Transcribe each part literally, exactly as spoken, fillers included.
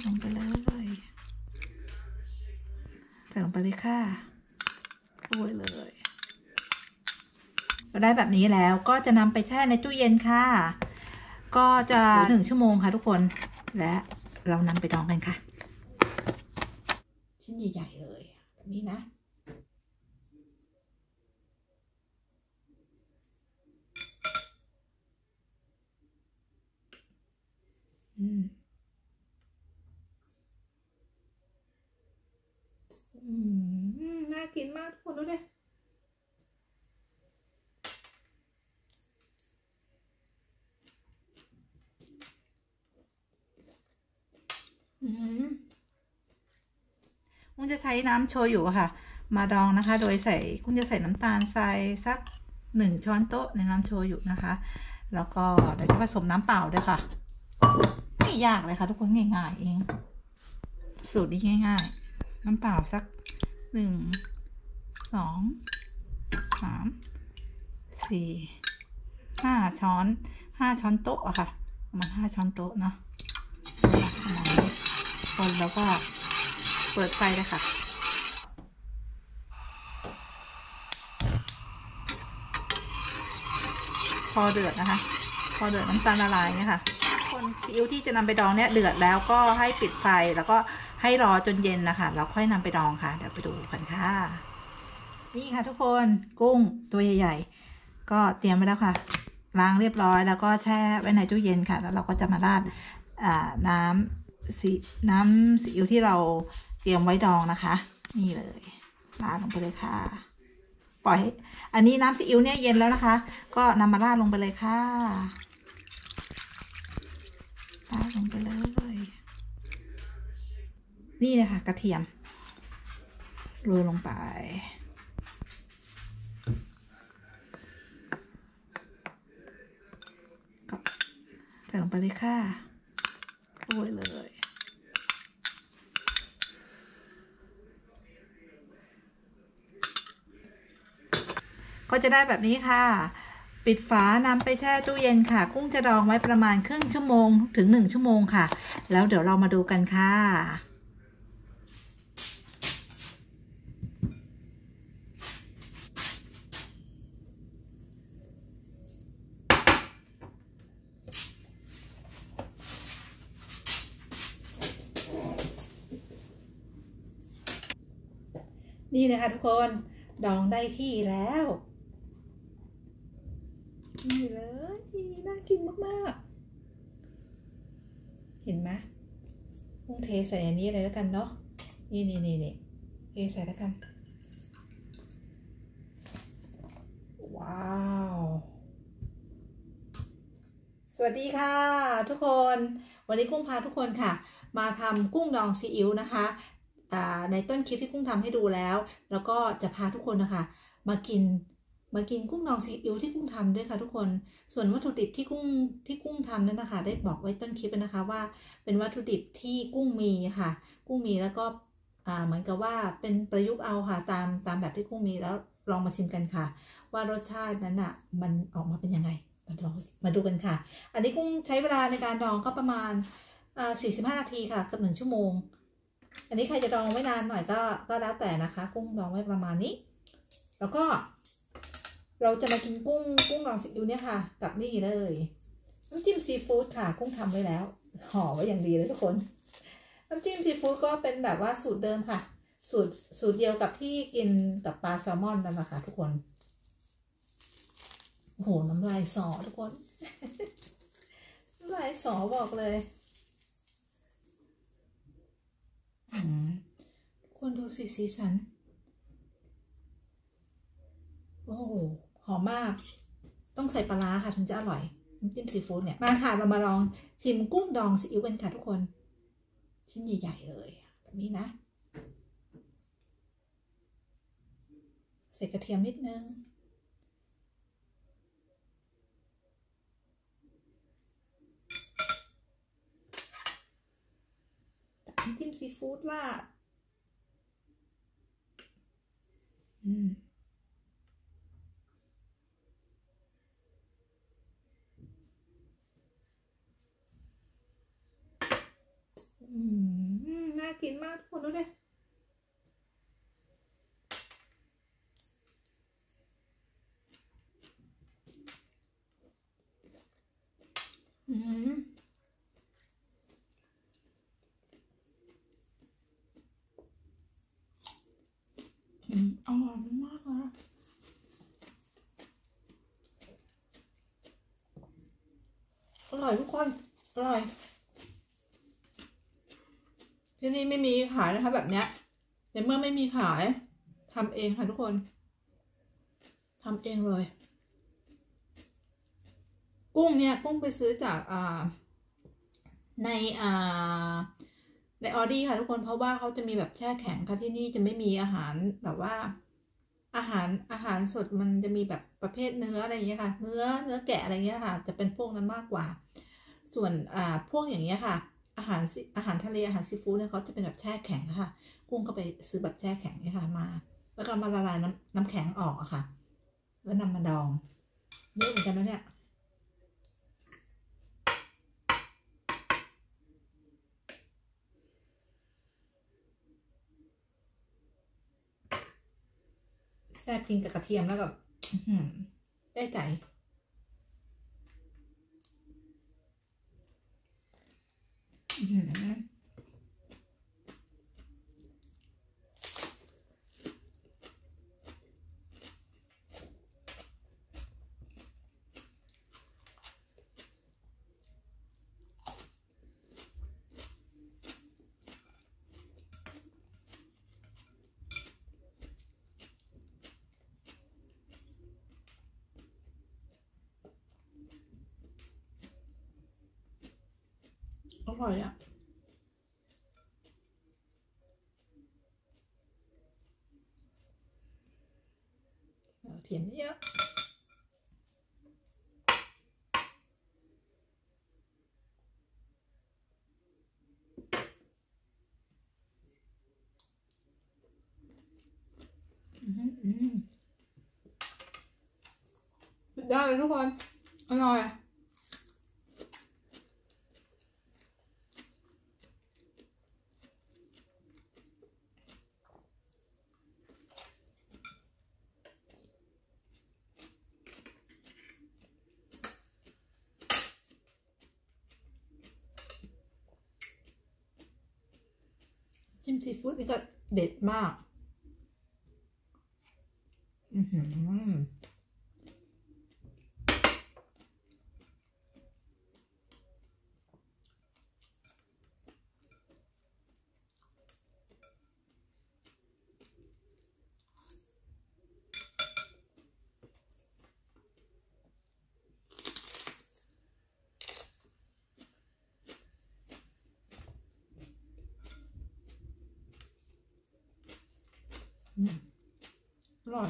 ลงไปเลยใส่ลงไปเลยค่ะโรยเลยก็ได้แบบนี้แล้วก็จะนำไปแช่ในตู้เย็นค่ะก็จะหนึ่งชั่วโมงค่ะทุกคนและเรานำไปดองกันค่ะชิ้นใหญ่ๆเลยแบบนี้นะอืมอืมน่ากินมากทุกคนดูดิอืมคุณจะใช้น้ำโชยุค่ะมาดองนะคะโดยใส่คุณจะใส่น้ำตาลทรายสักหนึ่งช้อนโต๊ะในน้ำโชยุนะคะแล้วก็เดี๋ยวจะผสมน้ำเปล่าด้วยค่ะไม่ยากเลยค่ะทุกคนง่ายๆเองสูตรนี้ง่ายๆน้ำเปล่าสักหนึ่งสองสามสี่ห้าช้อนห้าช้อนโต๊ะอะค่ะประมาณห้าช้อนโต๊ะเนาะคนแล้วก็เปิดไฟเลยค่ะพอเดือดนะคะพอเดือดน้ำตาลละลายเนี่ยค่ะคนซีอิ๊วที่จะนำไปดองเนี่ยเดือดแล้วก็ให้ปิดไฟแล้วก็ให้รอจนเย็นนะคะแล้วค่อยนำไปดองค่ะเดี๋ยวไปดูกันค่ะนี่ค่ะทุกคนกุ้งตัวใหญ่ๆก็เตรียมไว้แล้วค่ะล้างเรียบร้อยแล้วก็แช่ไว้ในตู้เย็นค่ะแล้วเราก็จะมาราดน้ำซีน้ำซีอิ๊วที่เราเตรียมไว้ดองนะคะนี่เลยราดลงไปเลยค่ะปล่อยอันนี้น้ำซีอิ๊วเนี่ยเย็นแล้วนะคะก็นำมาราดลงไปเลยค่ะราดลงไปเลยนี่เลยค่ะกระเทียมโรยลงไปใส่ลงไปเลยค่ะโรยเลยก็จะได้แบบนี้ค่ะปิดฝานำไปแช่ตู้เย็นค่ะกุ้งจะดองไว้ประมาณครึ่งชั่วโมงถึงหนึ่งชั่วโมงค่ะแล้วเดี๋ยวเรามาดูกันค่ะนี่นะคะทุกคนดองได้ที่แล้วนี่เลยน่ากินมากๆเห็นไหมกุ้งเทใส่อันนี้เลยแล้วกันเนาะนี่นี่นี่นี่เทใส่แล้วกันว้าวสวัสดีค่ะทุกคนวันนี้กุ้งพาทุกคนค่ะมาทำกุ้งดองซีอิ๊วนะคะในต้นคลิปที่กุ้งทำให้ดูแล้วแล้วก็จะพาทุกคนนะคะมากินมากินกุ้งดองซีอิ๊วที่กุ้งทำด้วยค่ะทุกคนส่วนวัตถุดิบที่กุ้งที่กุ้งทำนั้นนะคะได้บอกไว้ต้นคลิปนะคะว่าเป็นวัตถุดิบที่กุ้งมีค่ะกุ้งมีแล้วก็เหมือนกับว่าเป็นประยุกต์เอาค่ะตามตามแบบที่กุ้งมีแล้วลองมาชิมกันค่ะว่ารสชาตินั้นอ่ะมันออกมาเป็นยังไงมาลองมาดูกันค่ะอันนี้กุ้งใช้เวลาในการดองก็ประมาณสี่สิบห้านาทีค่ะกับหนึ่งชั่วโมงอันนี้ใครจะดองไว้นานหน่อยก็ก็แล้วแต่นะคะกุ้งดองไว้ประมาณนี้แล้วก็เราจะมากินกุ้งกุ้งดองซีอิ๊วเนี่ยค่ะกับนี่เลยน้ำจิ้มซีฟู้ดค่ะกุ้งทำไว้แล้วห่อไว้อย่างดีเลยทุกคนน้ำจิ้มซีฟู้ดก็เป็นแบบว่าสูตรเดิมค่ะสูตรสูตรเดียวกับที่กินกับปลาแซลมอนนั่นแหละค่ะทุกคนโอ้โหน้ำลายสอทุกคนน้ำลายสอบอกเลยทุกคนดูสีสีสันโอ้โหหอมมากต้องใส่ปลาร้าค่ะถึงจะอร่อยน้ำจิ้มซีฟู้ดเนี่ยมาค่ะเรามาลองชิมกุ้งดองซีอิ๊วกันค่ะทุกคนชิ้นใหญ่ๆเลยแบบนี้นะใส่กระเทียมนิดนึงน้ำจิ้มซีฟู้ดราดอืมอืมน่ากินมากทุกคนดูดิอืมอืมอร่อยมากเลยอร่อยทุกคนอร่อยที่นี่ไม่มีขายนะคะแบบเนี้ยแต่เมื่อไม่มีขายทำเองค่ะทุกคนทำเองเลยกุ้งเนี่ยกุ้งไปซื้อจากอ่าในอ่าในออดี้ค่ะทุกคนเพราะว่าเขาจะมีแบบแช่แข็งค่ะที่นี่จะไม่มีอาหารแบบว่าอาหารอาหารสดมันจะมีแบบประเภทเนื้ออะไรอย่างเงี้ยค่ะเนื้อเนื้อแกะอะไรเงี้ยค่ะจะเป็นพวกนั้นมากกว่าส่วนอ่าพวกอย่างเงี้ยค่ะอาหารอาหารทะเลอาหารซีฟู้ดเนี่ยเขาจะเป็นแบบแช่แข็งค่ะกุ้งก็ไปซื้อแบบแช่แข็งเนี่ยค่ะมาแล้วก็มาละลายน้ำน้ำแข็งออกอะค่ะแล้วนำมาดองเยอะเหมือนกันนะเนี่ยแซ่บกินกับกระเทียมแล้วกับได้ใจอร่อยอ่ะเทียมเยอะได้เลยทุกคนอร่อยจิ้มซีฟู้ดนี่ก็เด็ดมากอือหืออร่อย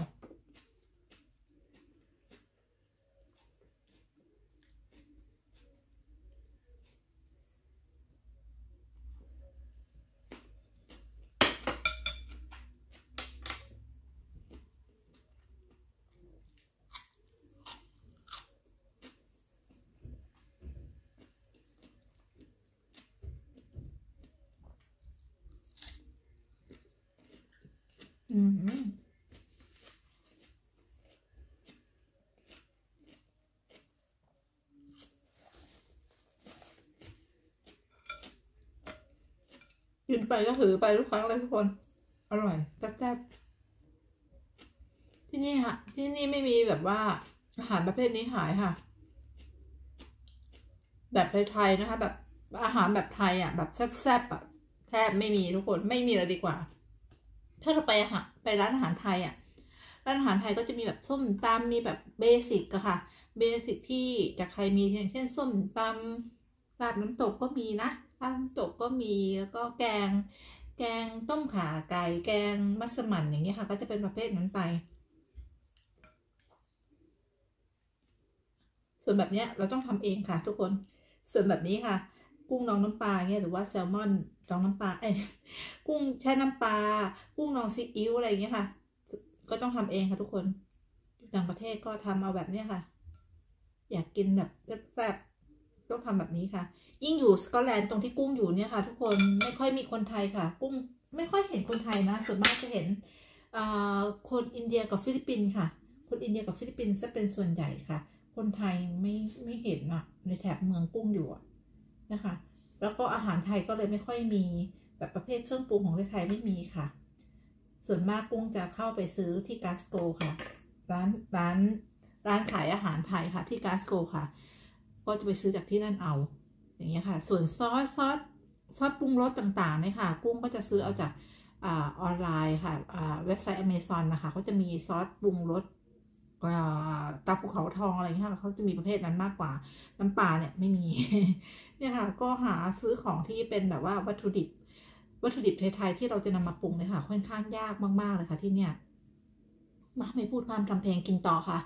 อืมกินไปก็ถือไปทุกครั้งเลยทุกคนอร่อยแซ่บๆที่นี่ค่ะที่นี่ไม่มีแบบว่าอาหารประเภทนี้ขายค่ะแบบไทยๆนะคะแบบอาหารแบบไทยอ่ะแบบแซ่บๆอ่ะแทบไม่มีทุกคนไม่มีเลยดีกว่าถ้าเราไปอาหารไปร้านอาหารไทยอ่ะร้านอาหารไทยก็จะมีแบบส้มตำมีแบบเบสิกอะค่ะเบสิกที่จากไทยมีอย่างเช่นส้มตำราดน้ำตกก็มีนะราดน้ำตกก็มีแล้วก็แกงแกงต้มข่าไก่แกงมัสมั่นอย่างเงี้ยค่ะก็จะเป็นประเภทนั้นไปส่วนแบบเนี้ยเราต้องทำเองค่ะทุกคนส่วนแบบนี้ค่ะกุ้งน้องน้ำปลาเงี้ยหรือว่าแซลมอนน้องน้ำปลาเอ้ยกุ้งแช่น้ำปลากุ้งน้องซีอิ๊วอะไรอย่างเงี้ยค่ะก็ต้องทำเองค่ะทุกคนอยู่ต่างประเทศก็ทำเอาแบบเนี้ยค่ะอยากกินแบบแซ่บต้องทำแบบนี้ค่ะยิ่งอยู่สกอตแลนด์ตรงที่กุ้งอยู่เนี่ยค่ะทุกคนไม่ค่อยมีคนไทยค่ะกุ้งไม่ค่อยเห็นคนไทยนะส่วนมากจะเห็นคนอินเดียกับฟิลิปปินส์ค่ะคนอินเดียกับฟิลิปปินส์จะเป็นส่วนใหญ่ค่ะคนไทยไม่ไม่เห็นอะในแถบเมืองกุ้งอยู่นะคะแล้วก็อาหารไทยก็เลยไม่ค่อยมีแบบประเภทเครื่องปรุงของไทยไม่มีค่ะส่วนมากกุ้งจะเข้าไปซื้อที่กาสโกค่ะร้านร้านร้านขายอาหารไทยค่ะที่กาสโกค่ะก็จะไปซื้อจากที่นั่นเอาอย่างเงี้ยค่ะส่วนซอสซอสซอสปรุงรสต่างๆเนี่ยค่ะกุ้งก็จะซื้อเอาจากออนไลน์ค่ะเว็บไซต์ Amazon นะคะเขาจะมีซอสปรุงรสตาภูเขาทองอะไรเงี้ยค่ะเขาจะมีประเภทนั้นมากกว่าน้ำปลาเนี่ยไม่มีเนี่ยค่ะก็หาซื้อของที่เป็นแบบว่าวัตถุดิบวัตถุดิบไทยๆที่เราจะนำมาปรุงเลยค่ะค่อนข้างยากมากๆเลยค่ะที่เนี่ยมาไม่พูดความทำเพลงกินต่อค่ะ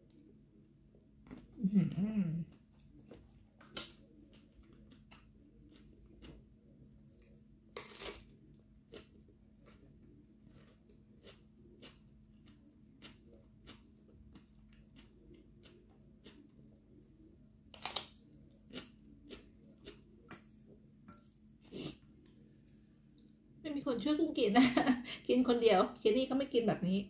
ไม่มีคนช่วยกุ้งกินนะ กินคนเดียวเคนี่ก็ไม่กินแบบนี้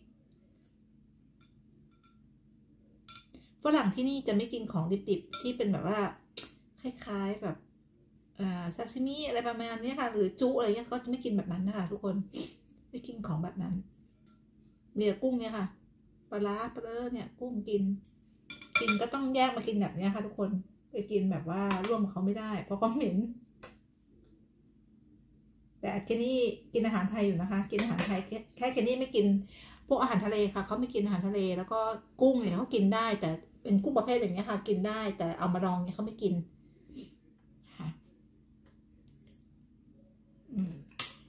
ฝรั่งที่นี่จะไม่กินของดิบๆที่เป็นแบบว่าคล้ายๆแบบซาซิมิอะไรประมาณนี้ค่ะหรือจุอะไรเงี้ยก็จะไม่กินแบบนั้นนะคะทุกคนไม่กินของแบบนั้นมีแต่กุ้งเนี่ยค่ะปลาร้าปลาเอเนี่ยกุ้งกินกินก็ต้องแยกมากินแบบนี้ค่ะทุกคนไปกินแบบว่าร่วมกับเขาไม่ได้เพราะเขาเหม็นแต่แคนนี่กินอาหารไทยอยู่นะคะกินอาหารไทยแค่แคนนี่ไม่กินพวกอาหารทะเลค่ะเขาไม่กินอาหารทะเลแล้วก็กุ้งเนี่ยเขากินได้แต่เป็นกุ้งประเภทอย่างเงี้ยค่ะกินได้แต่เอามาดองเนี่ยเขาไม่กินค่ะอืม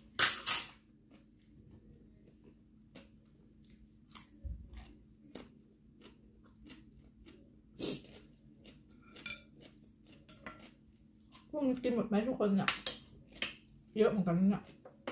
กุ้งกินหมดไหมทุกคนเนี่ยเยอะเหมือนกันเนี่ย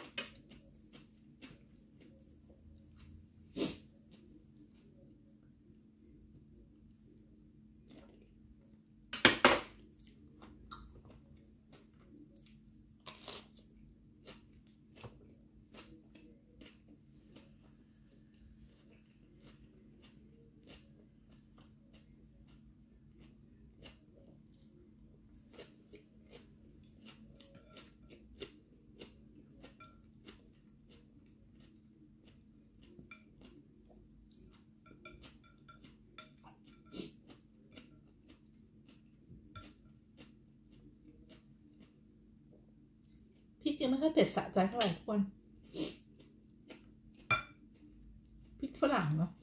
พริกยังไม่ค่อยเผ็ดสะใจเท่าไหร่ทุกคนพริกฝรั่งเนาะ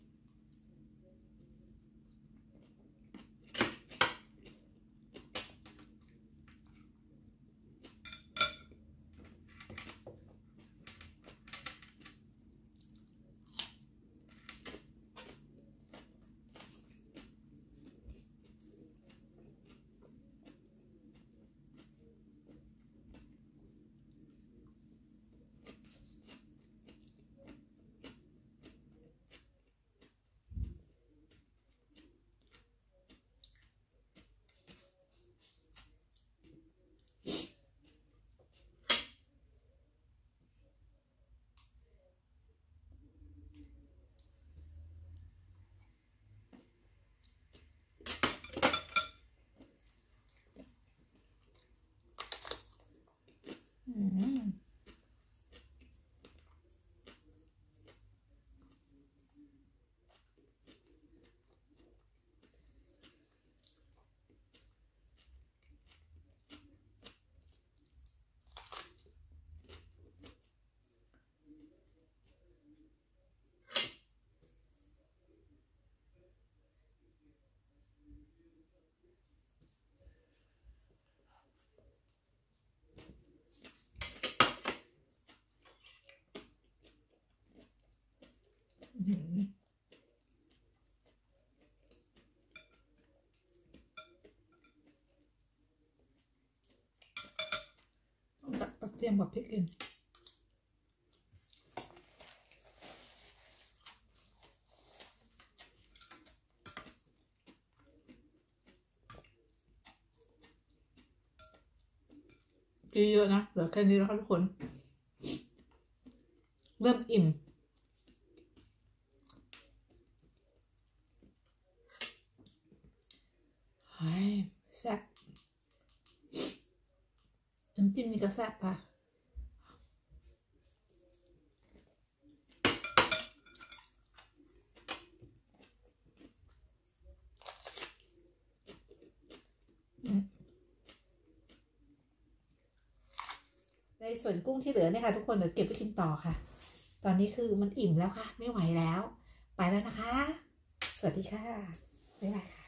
ต้องตักกระเทียมกับพริกเองกินเยอะนะเหลือแค่นี้แล้วค่ะทุกคนเริ่มอิ่มเฮ้ยแซ่บน้ำจิ้มนี่ก็แซ่บค่ะในส่วนกุ้งที่เหลือเนี่ยค่ะทุกคนเดี๋ยวเก็บไปกินต่อค่ะ ตอนนี้คือมันอิ่มแล้วค่ะไม่ไหวแล้วไปแล้วนะคะสวัสดีค่ะบ๊ายบายค่ะ